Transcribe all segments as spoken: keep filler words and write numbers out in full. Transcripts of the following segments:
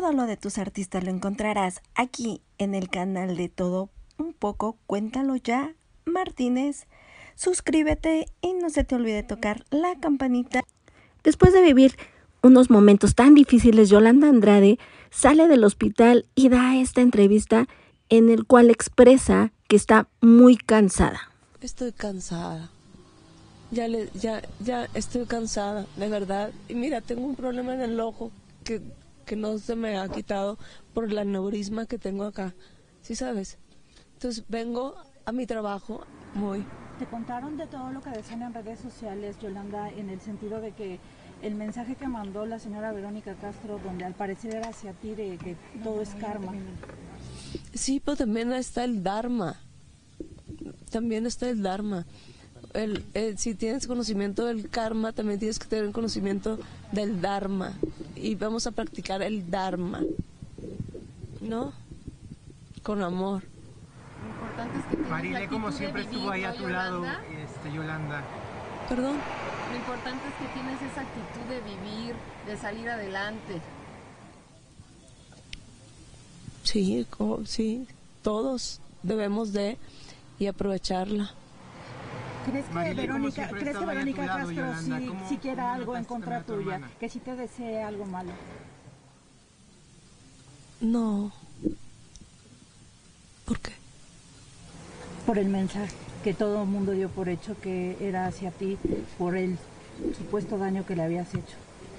Todo lo de tus artistas lo encontrarás aquí en el canal de Todo Un Poco. Cuéntalo ya, Martínez. Suscríbete y no se te olvide tocar la campanita. Después de vivir unos momentos tan difíciles, Yolanda Andrade sale del hospital y da esta entrevista en el cual expresa que está muy cansada. Estoy cansada. Ya, le, ya, ya estoy cansada, de verdad. Y mira, tengo un problema en el ojo que, que no se me ha quitado por el aneurisma que tengo acá. ¿Sí sabes? Entonces vengo a mi trabajo muy... ¿Te contaron de todo lo que decían en redes sociales, Yolanda, en el sentido de que el mensaje que mandó la señora Verónica Castro, donde al parecer era hacia ti, de que todo es karma? Sí, pero también está el Dharma. También está el Dharma. El, el, si tienes conocimiento del karma, también tienes que tener conocimiento del Dharma. Y vamos a practicar el Dharma, ¿no? Con amor. Lo importante es que tienes Marile, la actitud como siempre de vivir, estuvo ahí a ¿no, tu lado, Yolanda? este, Yolanda. ¿Perdón? Lo importante es que tienes esa actitud de vivir, de salir adelante. Sí, como, sí, todos debemos de y aprovecharla. ¿Crees que Marile, como Verónica, siempre ¿crees que estaba ahí a tu Verónica lado, Castro Yolanda, sí, ¿cómo- sí quiera cómo algo en notaste contra también a tu tuya? hermana? Que sí te desee algo malo. No. ¿Por qué? Por el mensaje que todo el mundo dio por hecho que era hacia ti, por el supuesto daño que le habías hecho.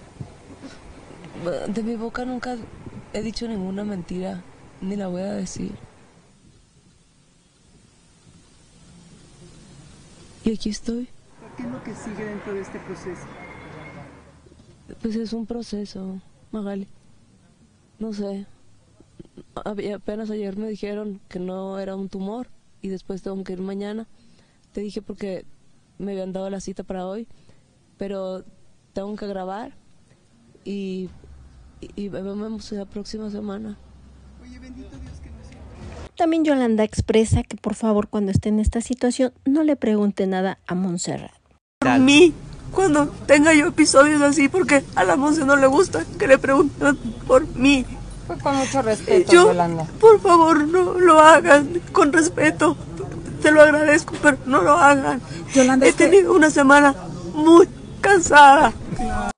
De mi boca nunca he dicho ninguna mentira, ni la voy a decir. Y aquí estoy. ¿Qué es lo que sigue dentro de este proceso? Pues es un proceso, Magali. No sé. Había- Apenas ayer me dijeron que no era un tumor y después tengo que ir mañana. Te dije porque me habían dado la cita para hoy, pero tengo que grabar y, y, y vemos la próxima semana. Oye, bendito Dios que no sea. También Yolanda expresa que por favor cuando esté en esta situación no le pregunte nada a Montserrat. Por mí, cuando tenga yo episodios así, porque a la Monse no le gusta que le pregunten por mí. Pues con mucho respeto, Yo, Yolanda. por favor, no lo hagan, con respeto. Te lo agradezco, pero no lo hagan. Yolanda, He es que- tenido una semana muy cansada.